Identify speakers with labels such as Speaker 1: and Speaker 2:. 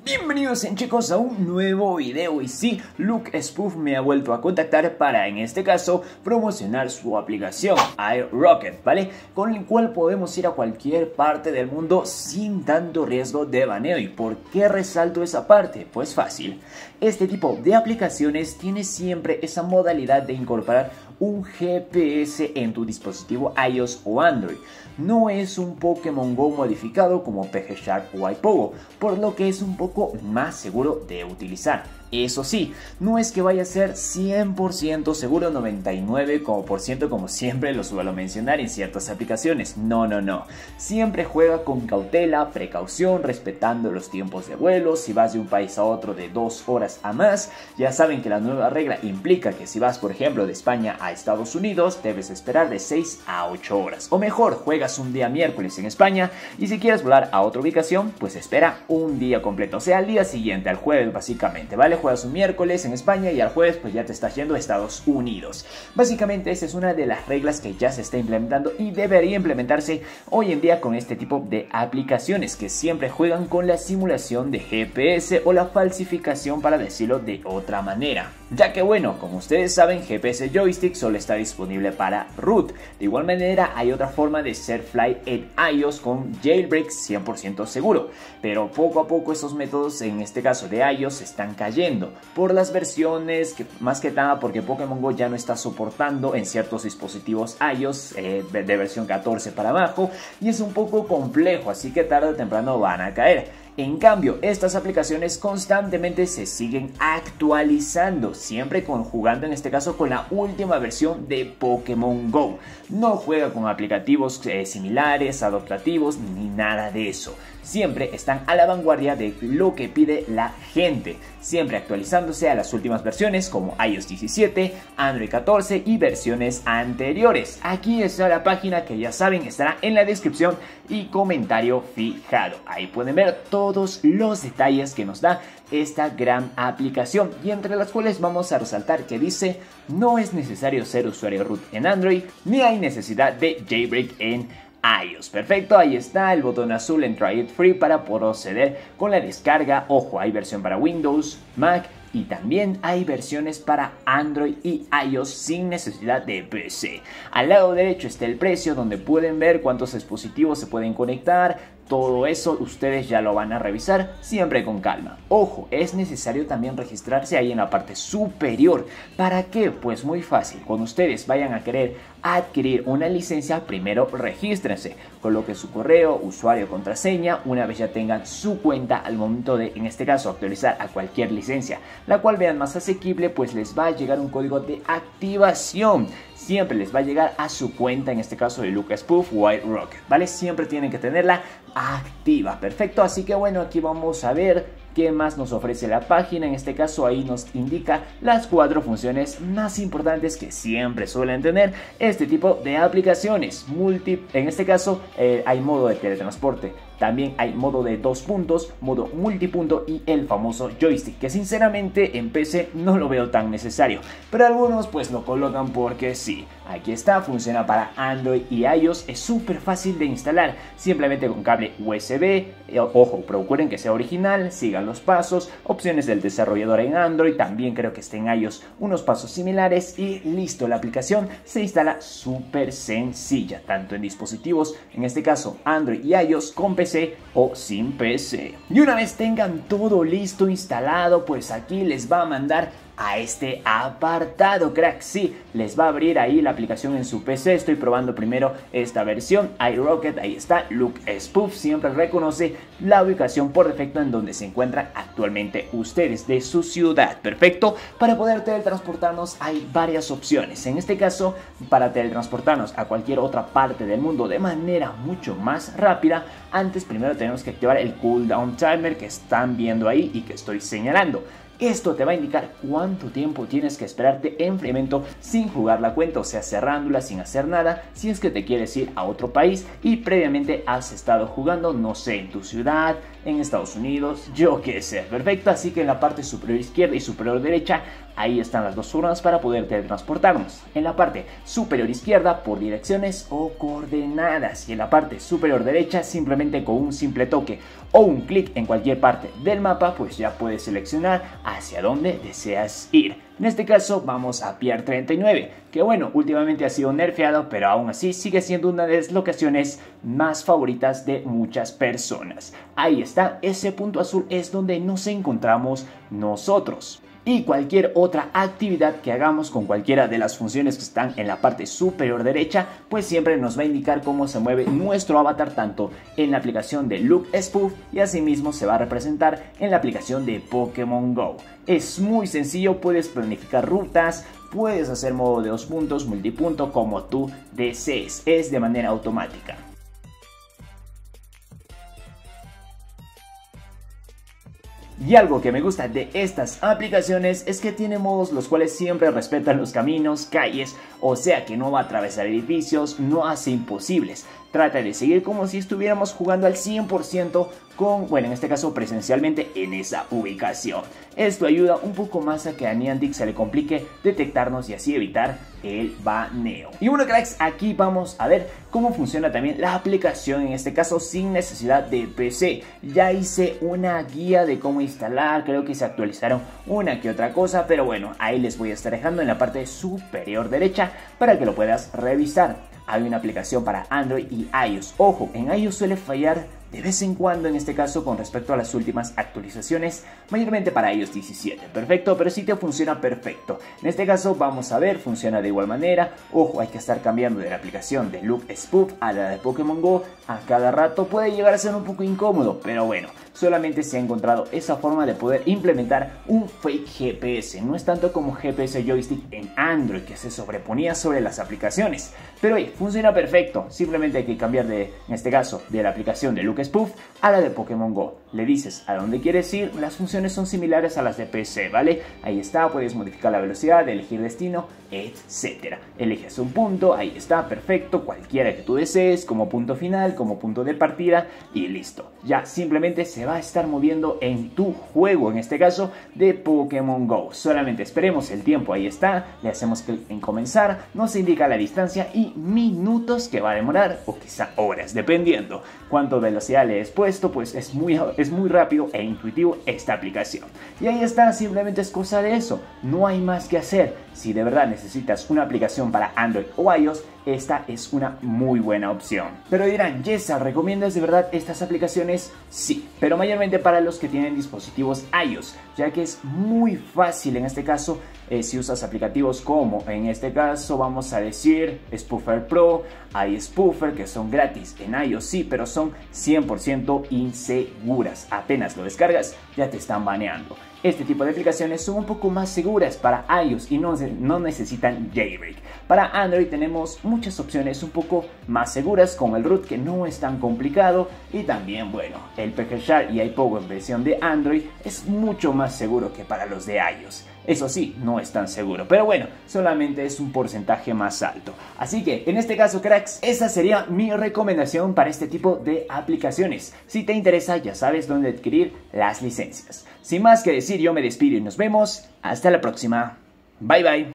Speaker 1: Bienvenidos chicos a un nuevo video y sí, Luke Spoof me ha vuelto a contactar para en este caso promocionar su aplicación iRocket, ¿vale? Con el cual podemos ir a cualquier parte del mundo sin tanto riesgo de baneo. ¿Y por qué resalto esa parte? Pues fácil, este tipo de aplicaciones tiene siempre esa modalidad de incorporar un GPS en tu dispositivo iOS o Android. No es un Pokémon Go modificado como PG Shark o iPogo, por lo que es un poco más seguro de utilizar. Eso sí, no es que vaya a ser 100% seguro, 99% como siempre lo suelo mencionar en ciertas aplicaciones. No. Siempre juega con cautela, precaución, respetando los tiempos de vuelo. Si vas de un país a otro de 2 horas a más, ya saben que la nueva regla implica que si vas, por ejemplo, de España a Estados Unidos, debes esperar de 6 a 8 horas. O mejor, juegas un día miércoles en España y si quieres volar a otra ubicación, pues espera un día completo, o sea, al día siguiente, al jueves básicamente, ¿vale? Juegas un miércoles en España y al jueves pues ya te estás yendo a Estados Unidos. Básicamente esa es una de las reglas que ya se está implementando y debería implementarse hoy en día con este tipo de aplicaciones que siempre juegan con la simulación de GPS o la falsificación, para decirlo de otra manera. Ya que bueno, como ustedes saben, GPS Joystick solo está disponible para root. De igual manera hay otra forma de ser fly en iOS con jailbreak 100% seguro, pero poco a poco esos métodos en este caso de iOS están cayendo por las versiones, más que nada porque Pokémon Go ya no está soportando en ciertos dispositivos iOS de versión 14 para abajo y es un poco complejo, así que tarde o temprano van a caer. En cambio, estas aplicaciones constantemente se siguen actualizando, siempre conjugando en este caso con la última versión de Pokémon Go. No juega con aplicativos similares, adaptativos, ni nada de eso. Siempre están a la vanguardia de lo que pide la gente, siempre actualizándose a las últimas versiones como iOS 17, Android 14 y versiones anteriores. Aquí está la página que ya saben estará en la descripción y comentario fijado. Ahí pueden ver todos los detalles que nos da esta gran aplicación y entre las cuales vamos a resaltar que dice: no es necesario ser usuario root en Android ni hay necesidad de jailbreak en iOS. Perfecto, ahí está el botón azul en Try It Free para proceder con la descarga. Ojo, hay versión para Windows, Mac y también hay versiones para Android y iOS sin necesidad de PC. Al lado derecho está el precio, donde pueden ver cuántos dispositivos se pueden conectar. Todo eso ustedes ya lo van a revisar siempre con calma. Ojo, es necesario también registrarse ahí en la parte superior. ¿Para qué? Pues muy fácil. Cuando ustedes vayan a querer adquirir una licencia, primero regístrense. Coloquen su correo, usuario, contraseña. Una vez ya tengan su cuenta, al momento de, en este caso, actualizar a cualquier licencia, la cual vean más asequible, pues les va a llegar un código de activación. Siempre les va a llegar a su cuenta, en este caso de Luke Spoof o iRocket, ¿vale? Siempre tienen que tenerla activa. Perfecto, así que bueno, aquí vamos a ver qué más nos ofrece la página. En este caso ahí nos indica las 4 funciones más importantes que siempre suelen tener este tipo de aplicaciones. En este caso hay modo de teletransporte. También hay modo de 2 puntos, modo multipunto y el famoso joystick, que sinceramente en PC no lo veo tan necesario, pero algunos pues lo colocan porque sí. Aquí está, funciona para Android y iOS, es súper fácil de instalar, simplemente con cable USB. Ojo, procuren que sea original, sigan los pasos, opciones del desarrollador en Android, también creo que esté en iOS unos pasos similares y listo, la aplicación se instala súper sencilla, tanto en dispositivos, en este caso Android y iOS, con PC o sin PC. Y una vez tengan todo listo instalado, pues aquí les va a mandar a este apartado, crack. Sí, les va a abrir ahí la aplicación en su PC. Estoy probando primero esta versión iRocket. Ahí está, Luke Spoof siempre reconoce la ubicación por defecto en donde se encuentran actualmente ustedes de su ciudad. Perfecto, para poder teletransportarnos hay varias opciones. En este caso, para teletransportarnos a cualquier otra parte del mundo de manera mucho más rápida, antes primero tenemos que activar el cooldown timer que están viendo ahí y que estoy señalando. Esto te va a indicar cuánto tiempo tienes que esperarte en enfriamiento sin jugar la cuenta, o sea, cerrándola sin hacer nada, si es que te quieres ir a otro país y previamente has estado jugando, no sé, en tu ciudad, en Estados Unidos, yo qué sé. Perfecto, así que en la parte superior izquierda y superior derecha, ahí están las dos formas para poder teletransportarnos. En la parte superior izquierda por direcciones o coordenadas, y en la parte superior derecha simplemente con un simple toque o un clic en cualquier parte del mapa, pues ya puedes seleccionar hacia dónde deseas ir. En este caso vamos a Pier 39, que bueno, últimamente ha sido nerfeado, pero aún así sigue siendo una de las locaciones más favoritas de muchas personas. Ahí está, ese punto azul es donde nos encontramos nosotros. Y cualquier otra actividad que hagamos con cualquiera de las funciones que están en la parte superior derecha, pues siempre nos va a indicar cómo se mueve nuestro avatar tanto en la aplicación de Look Spoof y asimismo se va a representar en la aplicación de Pokémon Go. Es muy sencillo, puedes planificar rutas, puedes hacer modo de 2 puntos, multipunto, como tú desees, es de manera automática. Y algo que me gusta de estas aplicaciones es que tiene modos los cuales siempre respetan los caminos, calles, o sea que no va a atravesar edificios, no hace imposibles. Trata de seguir como si estuviéramos jugando al 100% con, bueno, en este caso presencialmente en esa ubicación. Esto ayuda un poco más a que a Niantic se le complique detectarnos y así evitar el baneo. Y bueno, cracks, aquí vamos a ver cómo funciona también la aplicación, en este caso sin necesidad de PC. Ya hice una guía de cómo instalar, creo que se actualizaron una que otra cosa, pero bueno, ahí les voy a estar dejando en la parte superior derecha para que lo puedas revisar. Hay una aplicación para Android y iOS. Ojo, en iOS suele fallar de vez en cuando, en este caso con respecto a las últimas actualizaciones, mayormente para iOS 17, perfecto, pero sí te funciona perfecto. En este caso vamos a ver, funciona de igual manera. Ojo, hay que estar cambiando de la aplicación de Look Spoof a la de Pokémon Go a cada rato, puede llegar a ser un poco incómodo, pero bueno, solamente se ha encontrado esa forma de poder implementar un fake GPS. No es tanto como GPS joystick en Android, que se sobreponía sobre las aplicaciones, pero oye, funciona perfecto. Simplemente hay que cambiar de, en este caso, de la aplicación de Look Spoof a la de Pokémon Go. Le dices a dónde quieres ir, las funciones son similares a las de PC, ¿vale? Ahí está, puedes modificar la velocidad, elegir destino, etcétera. Eliges un punto, ahí está, perfecto, cualquiera que tú desees, como punto final, como punto de partida y listo. Ya simplemente se va a estar moviendo en tu juego, en este caso de Pokémon Go. Solamente esperemos el tiempo, ahí está, le hacemos clic en comenzar, nos indica la distancia y minutos que va a demorar, o quizá horas, dependiendo cuánto velocidad le he puesto, pues es muy rápido e intuitivo esta aplicación. Y ahí está, simplemente es cosa de eso, no hay más que hacer. Si de verdad necesitas una aplicación para Android o iOS, esta es una muy buena opción. Pero dirán, Yesa, ¿recomiendas de verdad estas aplicaciones? Sí, pero mayormente para los que tienen dispositivos iOS, ya que es muy fácil en este caso si usas aplicativos como, en este caso vamos a decir Spoofer Pro, iSpoofer, que son gratis en iOS, sí, pero son 100% inseguras. Apenas lo descargas, ya te están baneando. Este tipo de aplicaciones son un poco más seguras para iOS y no necesitan jailbreak. Para Android tenemos muchas opciones un poco más seguras, como el root, que no es tan complicado, y también, bueno, el PGShare y iPower en versión de Android es mucho más seguro que para los de iOS. Eso sí, no es tan seguro, pero bueno, solamente es un porcentaje más alto. Así que, en este caso, cracks, esa sería mi recomendación para este tipo de aplicaciones. Si te interesa, ya sabes dónde adquirir las licencias. Sin más que decir, yo me despido y nos vemos. Hasta la próxima. Bye bye.